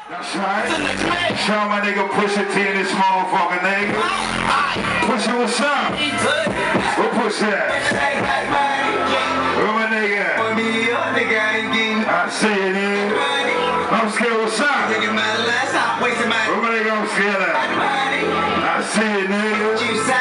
That's right. Show my nigga Pusha T in this motherfucker, nigga. Pusha, what's up? What Pusha at? Where my nigga at? I see it, nigga. I'm scared, what's up? Where my nigga I'm scared at? I see it, nigga.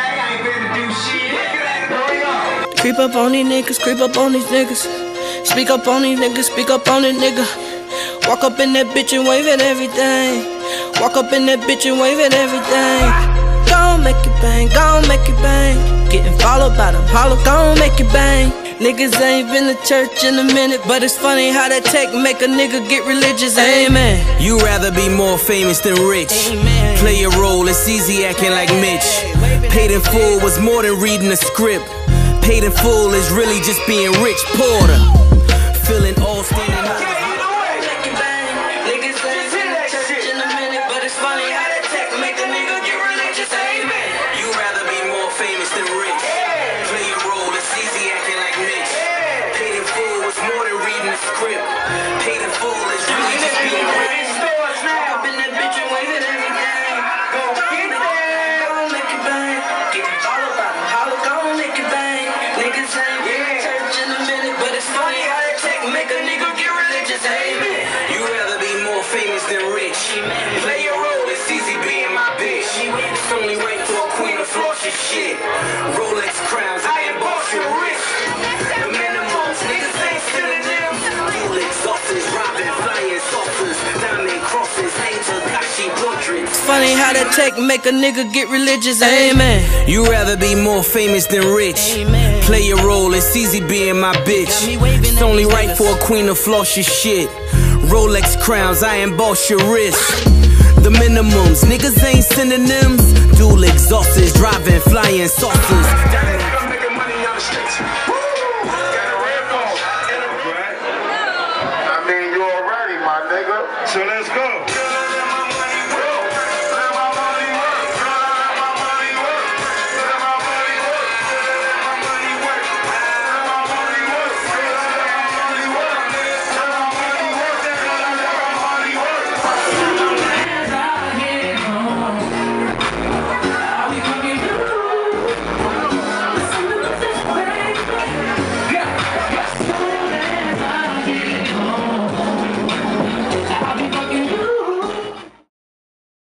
Here we go. Creep up on these niggas, creep up on these niggas. Speak up on these niggas, speak up on it, nigga. Walk up in that bitch and wave at everything. Walk up in that bitch and wave at everything. Gon' make it bang, gon' make it bang. Getting followed by them hollow, gon' make it bang. Niggas ain't been to church in a minute, but it's funny how that tech make a nigga get religious. Amen. You rather be more famous than rich. Amen. Play a role, it's easy acting like Mitch. Paid in full was more than reading a script. Paid in full is really just being rich. Porter, feeling all standing up. Paid in full is really just being rich. Walk up in that bitch and wave at everything. Gon' make it bang. Getting followed by them hollow, gon' make it bang. Niggas ain't been to church in a minute, but it's funny how that tech make a nigga get religious. Amen. You rather be more famous than rich. Play your role, it's easy being my bitch. It's only right for a queen to floss your shit. Rolex crowns, I ain't boss your wrist. The minimums, niggas ain't stealing them. Dual exhausters, robbing, flying saucers, diamond crosses, angel, Kashi portraits. It's funny how that tech make a nigga get religious. Amen. You rather be more famous than rich. Amen. Play your role, it's easy being my bitch. It's only right for a queen to floss your shit. Rolex crowns, I emboss your wrist. The minimums, niggas ain't synonyms. Dual exhausters, driving, flying saucers. So let's go.